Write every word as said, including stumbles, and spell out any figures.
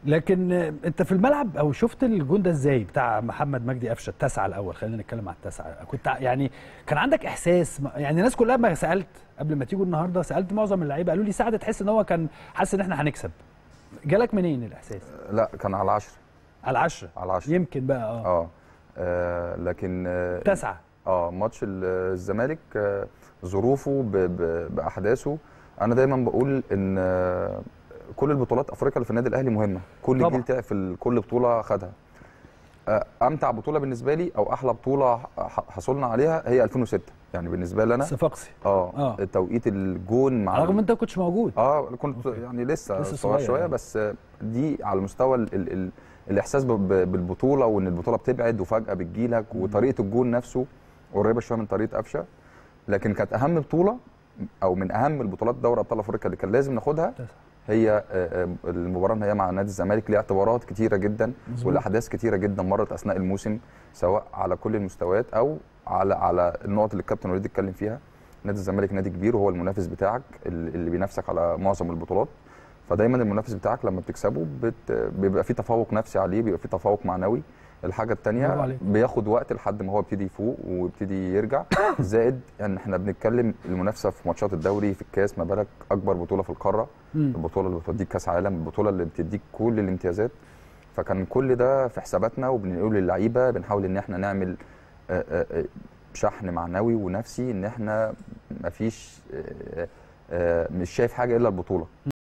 لكن انت في الملعب او شفت الجون ده ازاي بتاع محمد مجدي قفشه التاسعه الاول؟ خلينا نتكلم على التاسعه. كنت يعني كان عندك احساس؟ يعني الناس كلها ما سالت قبل ما تيجوا النهارده، سالت معظم اللعيبه قالوا لي سعد تحس ان هو كان حاسس ان احنا هنكسب. جالك منين الاحساس؟ لا كان على عشرة. على عشرة على عشرة يمكن بقى اه اه, آه لكن آه تسعة اه ماتش الزمالك آه ظروفه ب ب باحداثه. انا دايما بقول ان آه كل البطولات افريقيا اللي في النادي الاهلي مهمه، كل طبعا. جيل تعب في كل بطوله خدها. امتع بطوله بالنسبه لي او احلى بطوله حصلنا عليها هي ألفين وستة، يعني بالنسبه لي انا صفاقسي اه, آه. توقيت الجون مع رغم ان انت ما كنتش موجود. اه كنت أوكي. يعني لسه, لسه صغير شويه يعني. بس دي على مستوى ال ال ال الاحساس بالبطوله، وان البطوله بتبعد وفجاه بتجيلك، وطريقه الجون نفسه قريبه شويه من طريقه قفشه. لكن كانت اهم بطوله او من اهم البطولات دوري ابطال افريقيا اللي كان لازم ناخدها هي المباراه النهائيه مع نادي الزمالك. ليها اعتبارات كتيره جدا مزبوط. والاحداث كتيره جدا مرت اثناء الموسم، سواء على كل المستويات او على على النقط اللي الكابتن وليد اتكلم فيها. نادي الزمالك نادي كبير وهو المنافس بتاعك اللي بينافسك على معظم البطولات، فدايما المنافس بتاعك لما بتكسبه بت... بيبقى في تفوق نفسي عليه، بيبقى في تفوق معنوي. الحاجه الثانيه بياخد وقت لحد ما هو يبتدي يفوق ويبتدي يرجع. زائد يعني احنا بنتكلم المنافسه في ماتشات الدوري، في الكاس، ما بالك اكبر بطوله في القاره، البطوله اللي بتوديك كاس عالم، البطوله اللي بتديك كل الامتيازات. فكان كل ده في حساباتنا، وبنقول للعيبه بنحاول ان احنا نعمل شحن معنوي ونفسي ان احنا مفيش مش شايف حاجه الا البطوله.